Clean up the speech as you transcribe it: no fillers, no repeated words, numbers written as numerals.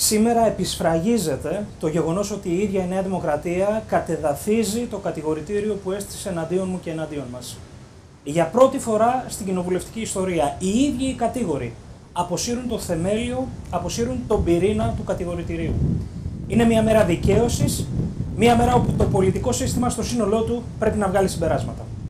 Σήμερα επισφραγίζεται το γεγονός ότι η ίδια η Νέα Δημοκρατία κατεδαφίζει το κατηγορητήριο που έστησε εναντίον μου και εναντίον μας. Για πρώτη φορά στην κοινοβουλευτική ιστορία, οι ίδιοι οι κατήγοροι αποσύρουν το θεμέλιο, αποσύρουν τον πυρήνα του κατηγορητηρίου. Είναι μια μέρα δικαίωσης, μια μέρα όπου το πολιτικό σύστημα στο σύνολό του πρέπει να βγάλει συμπεράσματα.